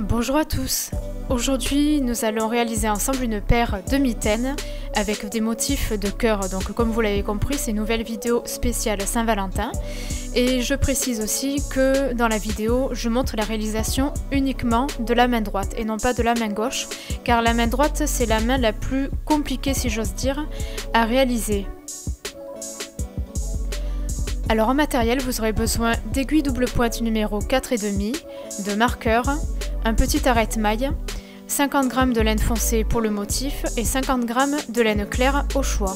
Bonjour à tous. Aujourd'hui, nous allons réaliser ensemble une paire de mitaines avec des motifs de cœur. Donc comme vous l'avez compris, c'est une nouvelle vidéo spéciale Saint-Valentin. Et je précise aussi que dans la vidéo, je montre la réalisation uniquement de la main droite et non pas de la main gauche, car la main droite, c'est la main la plus compliquée, si j'ose dire, à réaliser. Alors en matériel, vous aurez besoin d'aiguilles double pointe numéro 4,5, de marqueurs, un petit arrête-maille, 50 g de laine foncée pour le motif et 50 g de laine claire au choix.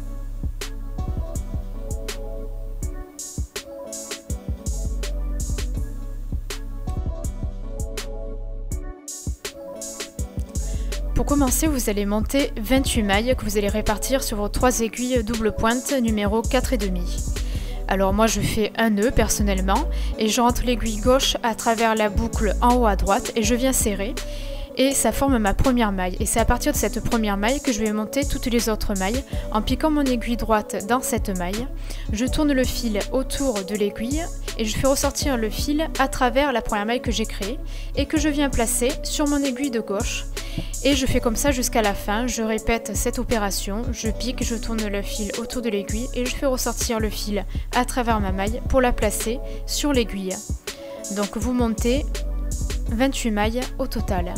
Pour commencer, vous allez monter 28 mailles que vous allez répartir sur vos 3 aiguilles double pointe numéro 4,5. Alors moi je fais un nœud personnellement et je rentre l'aiguille gauche à travers la boucle en haut à droite et je viens serrer et ça forme ma première maille. Et c'est à partir de cette première maille que je vais monter toutes les autres mailles en piquant mon aiguille droite dans cette maille. Je tourne le fil autour de l'aiguille et je fais ressortir le fil à travers la première maille que j'ai créée et que je viens placer sur mon aiguille de gauche. Et je fais comme ça jusqu'à la fin, je répète cette opération, je pique, je tourne le fil autour de l'aiguille et je fais ressortir le fil à travers ma maille pour la placer sur l'aiguille. Donc vous montez 28 mailles au total.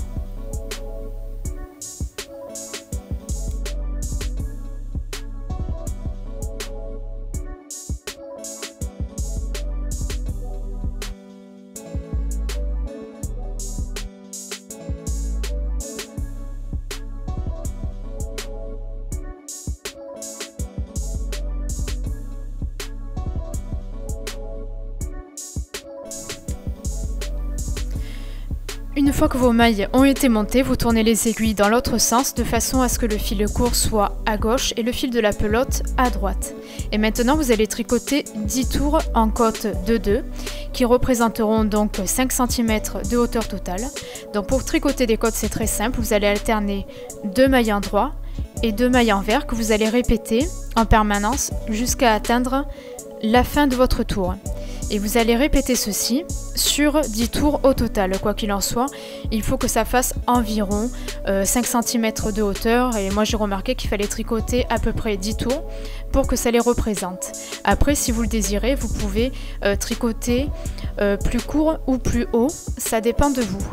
Une fois que vos mailles ont été montées, vous tournez les aiguilles dans l'autre sens de façon à ce que le fil court soit à gauche et le fil de la pelote à droite. Et maintenant vous allez tricoter 10 tours en côte de 2 qui représenteront donc 5 cm de hauteur totale. Donc pour tricoter des côtes c'est très simple, vous allez alterner 2 mailles endroit et 2 mailles envers que vous allez répéter en permanence jusqu'à atteindre la fin de votre tour. Et vous allez répéter ceci sur 10 tours au total. Quoi qu'il en soit, il faut que ça fasse environ 5 cm de hauteur. Et moi j'ai remarqué qu'il fallait tricoter à peu près 10 tours pour que ça les représente. Après, si vous le désirez, vous pouvez tricoter plus court ou plus haut. Ça dépend de vous.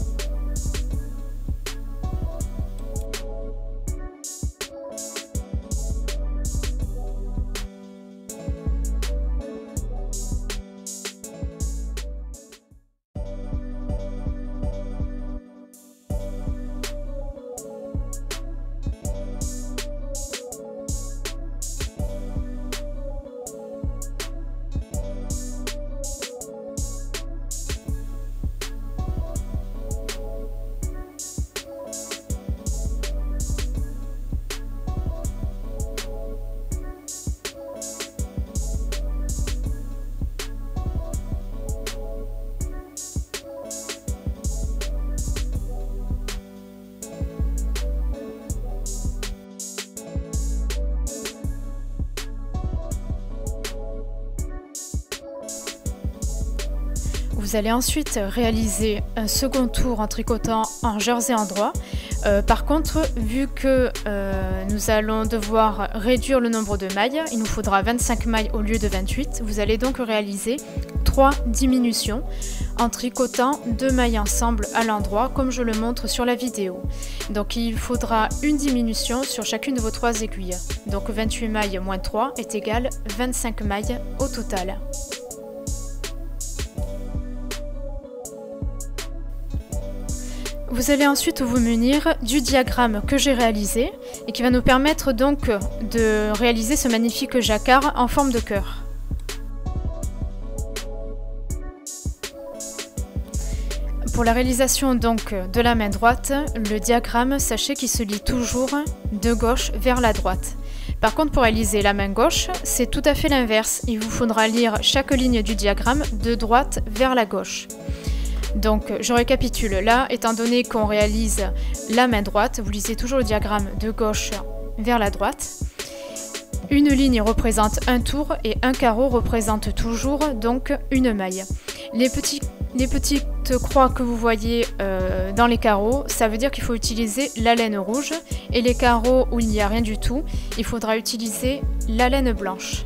Vous allez ensuite réaliser un second tour en tricotant en jersey endroit. Par contre, vu que nous allons devoir réduire le nombre de mailles, il nous faudra 25 mailles au lieu de 28. Vous allez donc réaliser 3 diminutions en tricotant 2 mailles ensemble à l'endroit comme je le montre sur la vidéo. Donc il faudra une diminution sur chacune de vos 3 aiguilles. Donc 28 mailles moins 3 est égal 25 mailles au total. Vous allez ensuite vous munir du diagramme que j'ai réalisé et qui va nous permettre donc de réaliser ce magnifique jacquard en forme de cœur. Pour la réalisation donc de la main droite, le diagramme, sachez qu'il se lit toujours de gauche vers la droite. Par contre, pour réaliser la main gauche, c'est tout à fait l'inverse. Il vous faudra lire chaque ligne du diagramme de droite vers la gauche. Donc je récapitule, là étant donné qu'on réalise la main droite, vous lisez toujours le diagramme de gauche vers la droite. Une ligne représente un tour et un carreau représente toujours donc une maille. Les petits Les petites croix que vous voyez dans les carreaux, ça veut dire qu'il faut utiliser la laine rouge. Et les carreaux où il n'y a rien du tout, il faudra utiliser la laine blanche.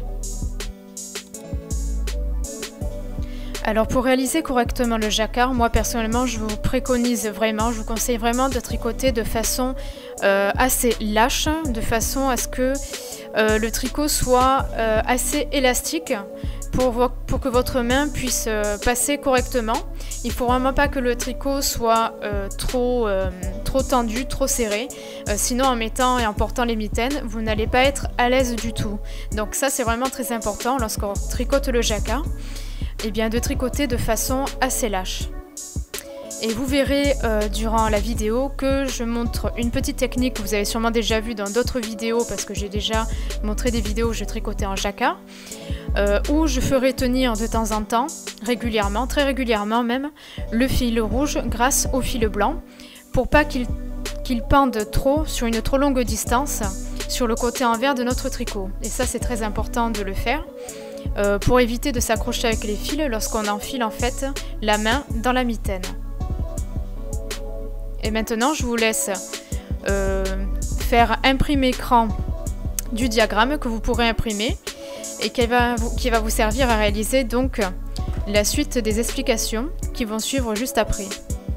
Alors pour réaliser correctement le jacquard, moi personnellement je vous préconise vraiment, je vous conseille vraiment de tricoter de façon assez lâche, de façon à ce que le tricot soit assez élastique pour que votre main puisse passer correctement. Il ne faut vraiment pas que le tricot soit trop tendu, trop serré. Sinon en mettant et en portant les mitaines, vous n'allez pas être à l'aise du tout. Donc ça c'est vraiment très important lorsqu'on tricote le jacquard. Et bien de tricoter de façon assez lâche. Et vous verrez durant la vidéo que je montre une petite technique que vous avez sûrement déjà vue dans d'autres vidéos parce que j'ai déjà montré des vidéos où je tricotais en jacquard, où je ferai tenir de temps en temps, régulièrement, très régulièrement même, le fil rouge grâce au fil blanc pour pas qu'il pende trop sur une trop longue distance sur le côté envers de notre tricot. Et ça c'est très important de le faire. Pour éviter de s'accrocher avec les fils lorsqu'on enfile en fait la main dans la mitaine. Et maintenant je vous laisse faire imprimer écran du diagramme que vous pourrez imprimer et qui va vous servir à réaliser donc la suite des explications qui vont suivre juste après.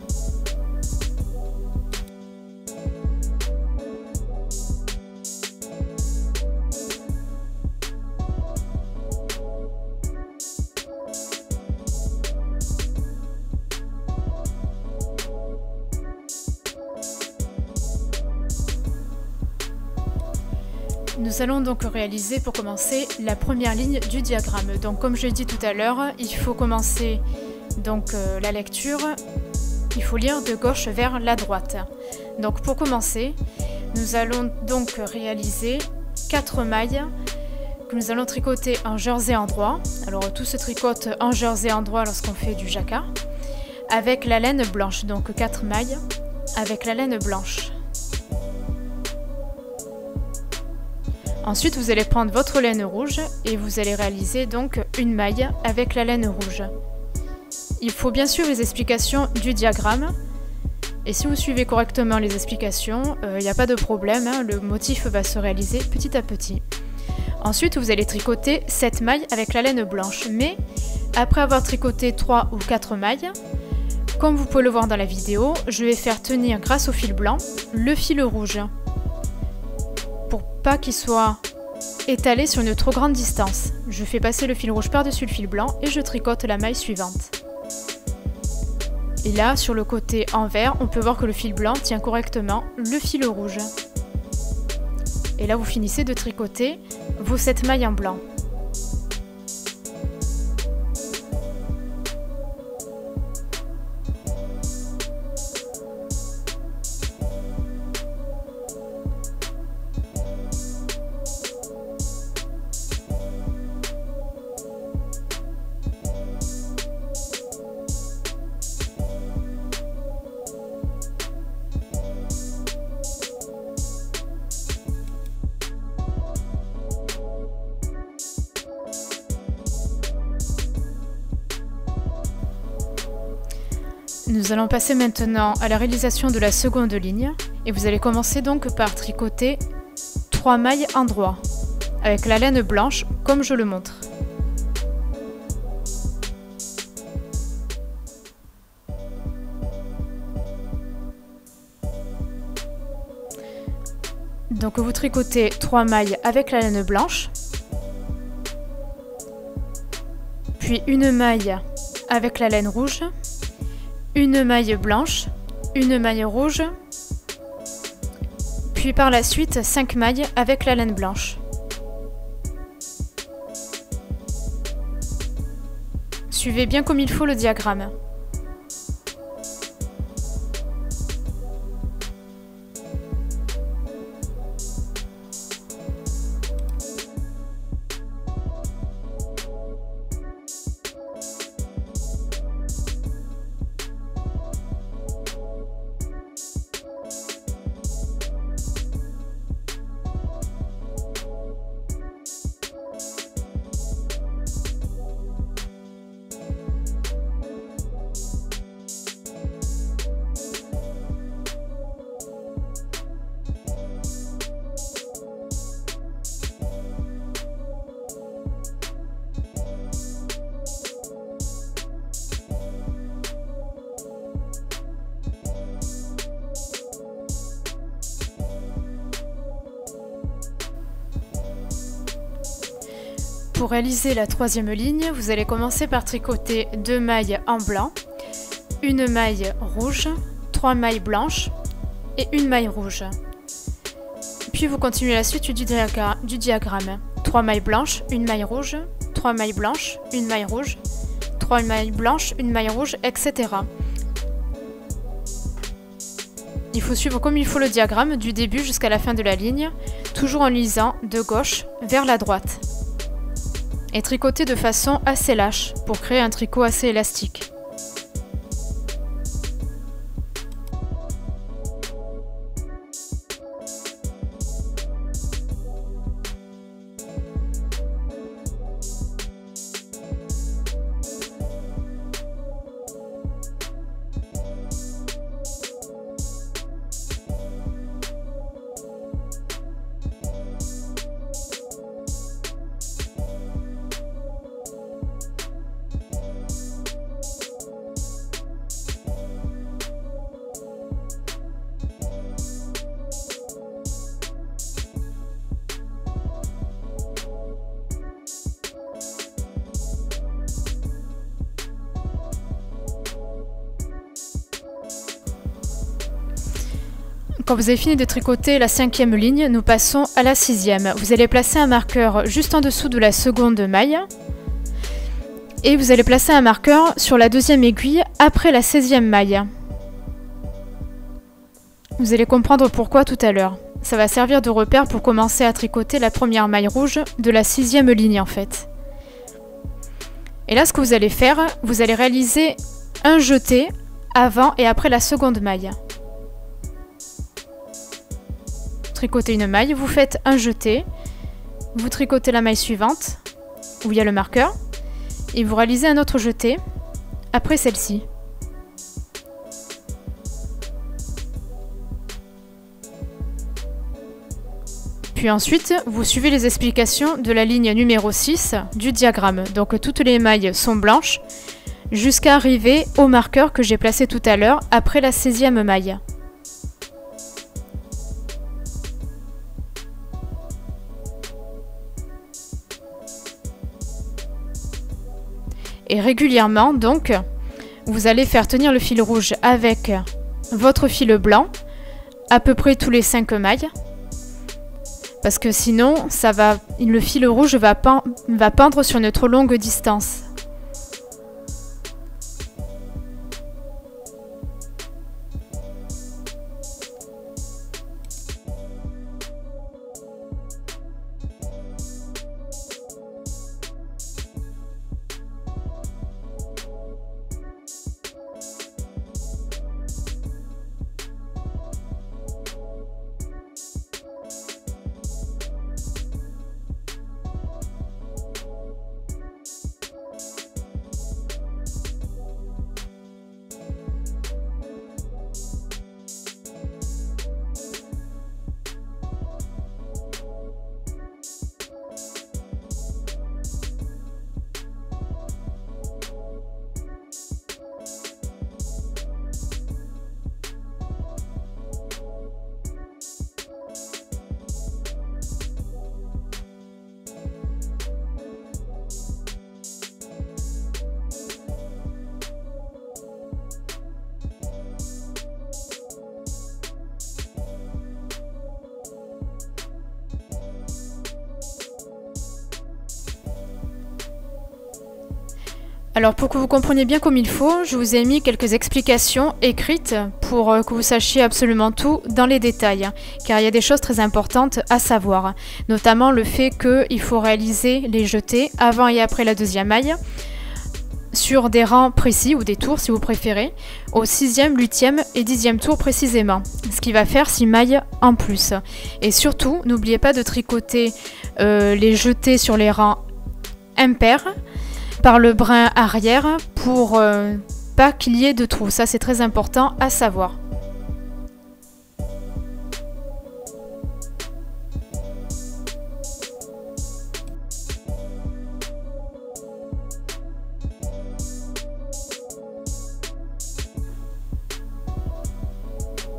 Nous allons donc réaliser pour commencer la première ligne du diagramme. Donc comme je l'ai dit tout à l'heure, il faut commencer donc la lecture, il faut lire de gauche vers la droite. Donc pour commencer, nous allons donc réaliser 4 mailles que nous allons tricoter en jersey endroit. Alors tout se tricote en jersey endroit lorsqu'on fait du jacquard, avec la laine blanche, donc 4 mailles avec la laine blanche. Ensuite, vous allez prendre votre laine rouge et vous allez réaliser donc une maille avec la laine rouge. Il faut bien sûr les explications du diagramme. Et si vous suivez correctement les explications, il n'y a pas de problème, hein, le motif va se réaliser petit à petit. Ensuite, vous allez tricoter 7 mailles avec la laine blanche. Mais après avoir tricoté 3 ou 4 mailles, comme vous pouvez le voir dans la vidéo, je vais faire tenir grâce au fil blanc le fil rouge. Pour pas qu'il soit étalé sur une trop grande distance. Je fais passer le fil rouge par-dessus le fil blanc et je tricote la maille suivante. Et là, sur le côté envers, on peut voir que le fil blanc tient correctement le fil rouge. Et là, vous finissez de tricoter vos 7 mailles en blanc. Nous allons passer maintenant à la réalisation de la seconde ligne et vous allez commencer donc par tricoter 3 mailles endroit avec la laine blanche comme je le montre. Donc vous tricotez 3 mailles avec la laine blanche, puis une maille avec la laine rouge, une maille blanche, une maille rouge, puis par la suite 5 mailles avec la laine blanche. Suivez bien comme il faut le diagramme. Pour réaliser la troisième ligne, vous allez commencer par tricoter 2 mailles en blanc, une maille rouge, 3 mailles blanches et une maille rouge. Puis vous continuez la suite du diagramme. 3 mailles blanches, une maille rouge, 3 mailles blanches, une maille rouge, 3 mailles blanches, une maille rouge, etc. Il faut suivre comme il faut le diagramme du début jusqu'à la fin de la ligne, toujours en lisant de gauche vers la droite. Et tricoter de façon assez lâche pour créer un tricot assez élastique. Quand vous avez fini de tricoter la 5e ligne, nous passons à la 6e. Vous allez placer un marqueur juste en dessous de la seconde maille. Et vous allez placer un marqueur sur la 2e aiguille après la 16e maille. Vous allez comprendre pourquoi tout à l'heure. Ça va servir de repère pour commencer à tricoter la première maille rouge de la 6e ligne en fait. Et là, ce que vous allez faire, vous allez réaliser un jeté avant et après la seconde maille. Tricotez une maille, vous faites un jeté, vous tricotez la maille suivante, où il y a le marqueur, et vous réalisez un autre jeté après celle-ci. Puis ensuite, vous suivez les explications de la ligne numéro 6 du diagramme. Donc toutes les mailles sont blanches, jusqu'à arriver au marqueur que j'ai placé tout à l'heure après la 16e maille. Et régulièrement, donc, vous allez faire tenir le fil rouge avec votre fil blanc, à peu près tous les 5 mailles. Parce que sinon, le fil rouge va pendre sur une trop longue distance. Alors pour que vous compreniez bien comme il faut, je vous ai mis quelques explications écrites pour que vous sachiez absolument tout dans les détails, car il y a des choses très importantes à savoir, notamment le fait qu'il faut réaliser les jetés avant et après la 2e maille, sur des rangs précis ou des tours si vous préférez, au 6e, 8e et 10e tour précisément, ce qui va faire 6 mailles en plus. Et surtout, n'oubliez pas de tricoter les jetés sur les rangs impairs, par le brin arrière pour pas qu'il y ait de trous. Ça, c'est très important à savoir.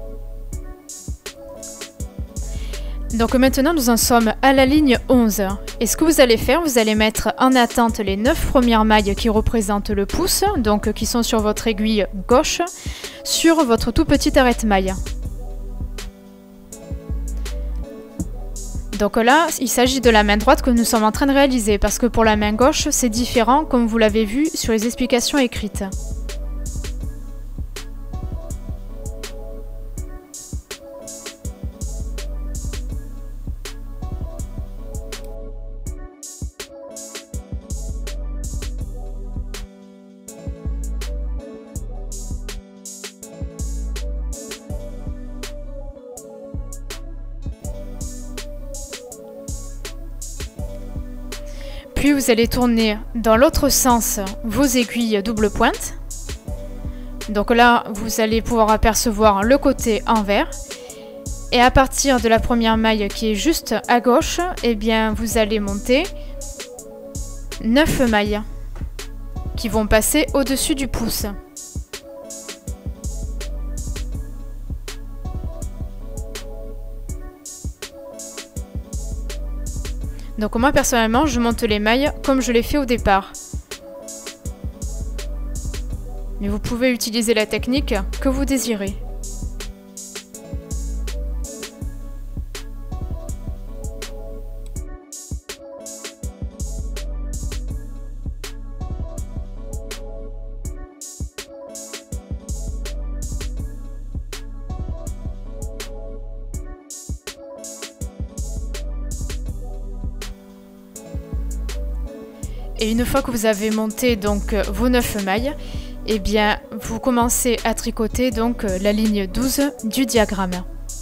Donc maintenant, nous en sommes à la ligne 11. Et ce que vous allez faire, vous allez mettre en attente les 9 premières mailles qui représentent le pouce, donc qui sont sur votre aiguille gauche, sur votre tout petit arrête-maille. Donc là, il s'agit de la main droite que nous sommes en train de réaliser, parce que pour la main gauche, c'est différent, comme vous l'avez vu sur les explications écrites. Puis vous allez tourner dans l'autre sens vos aiguilles double pointe. Donc là, vous allez pouvoir apercevoir le côté envers. Et à partir de la première maille qui est juste à gauche, eh bien vous allez monter 9 mailles qui vont passer au-dessus du pouce. Donc moi personnellement, je monte les mailles comme je l'ai fait au départ. Mais vous pouvez utiliser la technique que vous désirez. Et une fois que vous avez monté donc vos 9 mailles, eh bien vous commencez à tricoter donc la ligne 12 du diagramme.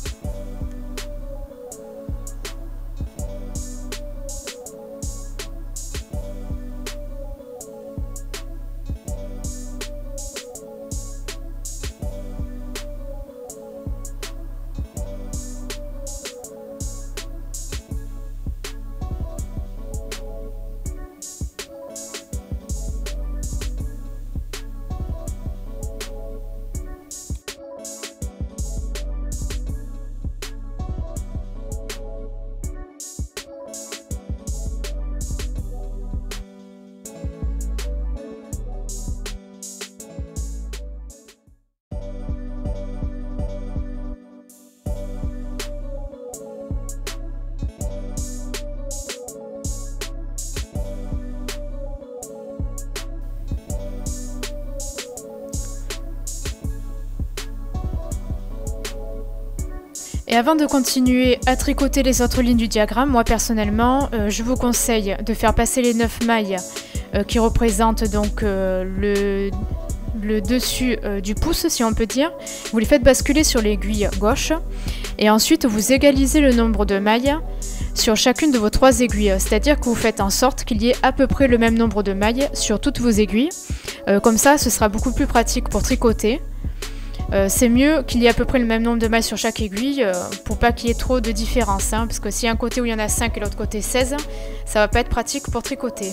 Et avant de continuer à tricoter les autres lignes du diagramme, moi personnellement, je vous conseille de faire passer les 9 mailles qui représentent donc le dessus du pouce, si on peut dire. Vous les faites basculer sur l'aiguille gauche et ensuite vous égalisez le nombre de mailles sur chacune de vos 3 aiguilles. C'est-à-dire que vous faites en sorte qu'il y ait à peu près le même nombre de mailles sur toutes vos aiguilles. Comme ça, ce sera beaucoup plus pratique pour tricoter. C'est mieux qu'il y ait à peu près le même nombre de mailles sur chaque aiguille pour pas qu'il y ait trop de différence, hein, parce que s'il y a un côté où il y en a 5 et l'autre côté 16, ça va pas être pratique pour tricoter.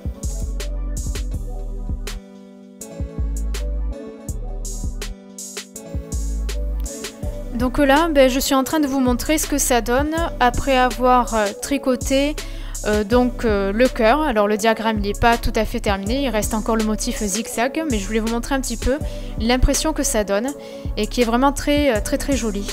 Donc là, je suis en train de vous montrer ce que ça donne après avoir tricoté le cœur. Alors le diagramme il n'est pas tout à fait terminé, il reste encore le motif zigzag, mais je voulais vous montrer un petit peu l'impression que ça donne et qui est vraiment très joli.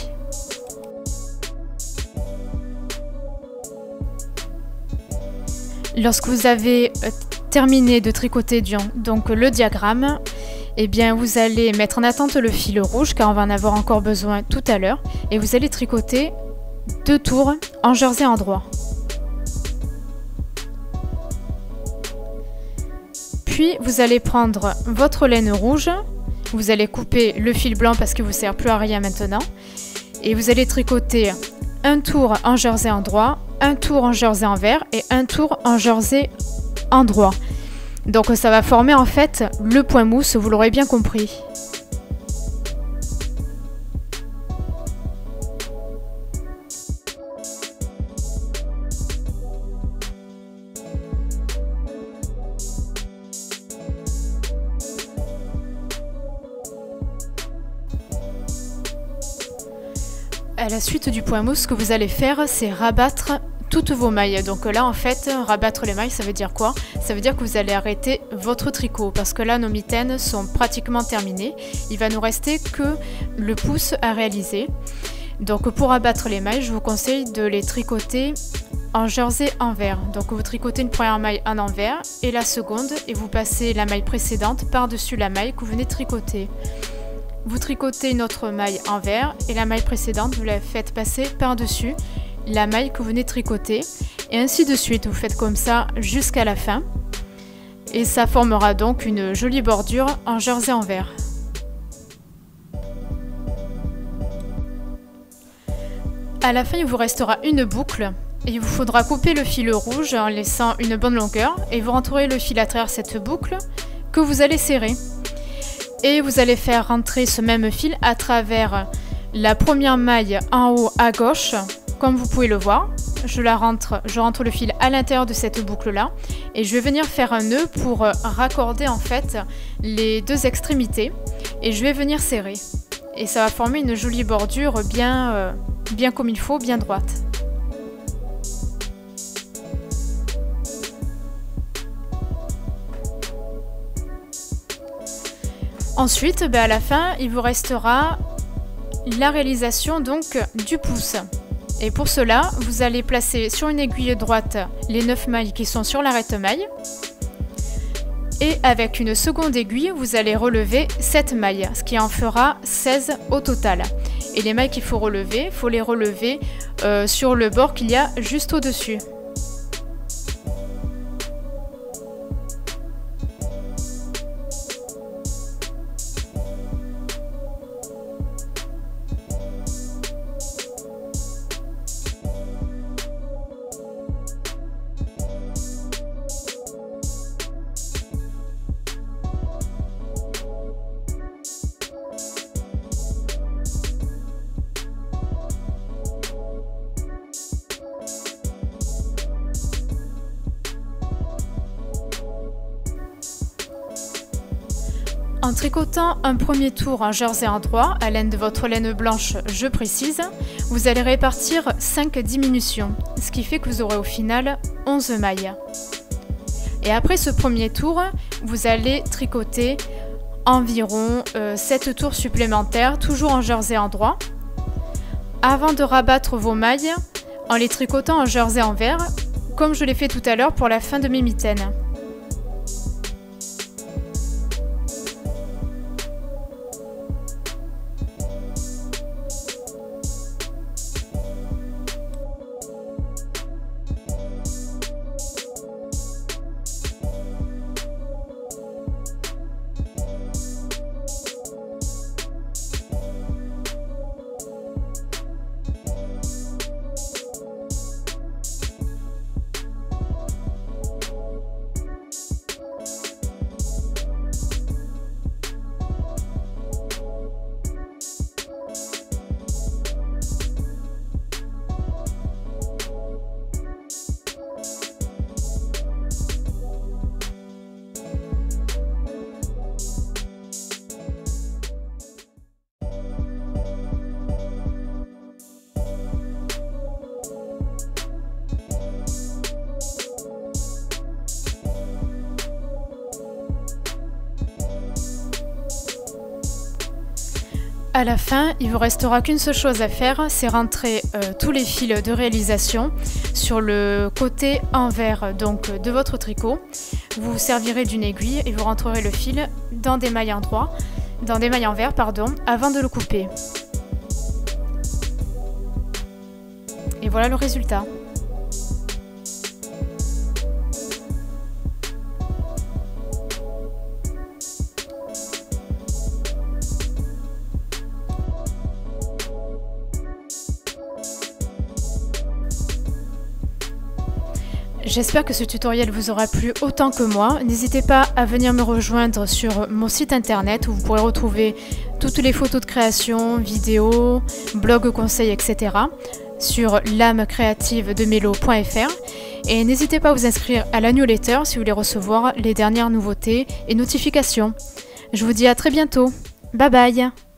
Lorsque vous avez terminé de tricoter donc le diagramme, eh bien vous allez mettre en attente le fil rouge car on va en avoir encore besoin tout à l'heure et vous allez tricoter 2 tours en jersey endroit. Puis vous allez prendre votre laine rouge, vous allez couper le fil blanc parce qu'il ne vous sert plus à rien maintenant et vous allez tricoter un tour en jersey endroit, un tour en jersey envers et un tour en jersey endroit. Donc ça va former en fait le point mousse, vous l'aurez bien compris. À la suite du point mousse, ce que vous allez faire, c'est rabattre toutes vos mailles. Donc là en fait, rabattre les mailles, ça veut dire quoi? Ça veut dire que vous allez arrêter votre tricot parce que là nos mitaines sont pratiquement terminées. Il va nous rester que le pouce à réaliser. Donc pour abattre les mailles, je vous conseille de les tricoter en jersey envers. Donc vous tricotez une première maille en envers et la seconde et vous passez la maille précédente par-dessus la maille que vous venez de tricoter. Vous tricotez une autre maille envers et la maille précédente vous la faites passer par-dessus la maille que vous venez de tricoter et ainsi de suite. Vous faites comme ça jusqu'à la fin et ça formera donc une jolie bordure en jersey envers. À la fin, il vous restera une boucle et il vous faudra couper le fil rouge en laissant une bonne longueur et vous rentrerez le fil à travers cette boucle que vous allez serrer. Et vous allez faire rentrer ce même fil à travers la première maille en haut à gauche, comme vous pouvez le voir. Je rentre le fil à l'intérieur de cette boucle là et je vais venir faire un nœud pour raccorder en fait les deux extrémités et je vais venir serrer. Et ça va former une jolie bordure bien comme il faut, bien droite. Ensuite, à la fin, il vous restera la réalisation donc du pouce. Et pour cela, vous allez placer sur une aiguille droite les 9 mailles qui sont sur l'arrête-maille. Et avec une seconde aiguille, vous allez relever 7 mailles, ce qui en fera 16 au total. Et les mailles qu'il faut relever, il faut les relever sur le bord qu'il y a juste au-dessus. En tricotant un premier tour en jersey endroit, à l'aide de votre laine blanche, je précise, vous allez répartir 5 diminutions, ce qui fait que vous aurez au final 11 mailles. Et après ce premier tour, vous allez tricoter environ 7 tours supplémentaires, toujours en jersey endroit, avant de rabattre vos mailles en les tricotant en jersey envers, comme je l'ai fait tout à l'heure pour la fin de mes mitaines. À la fin, il ne vous restera qu'une seule chose à faire, c'est rentrer tous les fils de réalisation sur le côté envers donc, de votre tricot. Vous vous servirez d'une aiguille et vous rentrerez le fil dans des mailles envers, avant de le couper. Et voilà le résultat. J'espère que ce tutoriel vous aura plu autant que moi. N'hésitez pas à venir me rejoindre sur mon site internet où vous pourrez retrouver toutes les photos de création, vidéos, blogs, conseils, etc. sur lamecreative-de-melo.fr. Et n'hésitez pas à vous inscrire à la newsletter si vous voulez recevoir les dernières nouveautés et notifications. Je vous dis à très bientôt. Bye bye!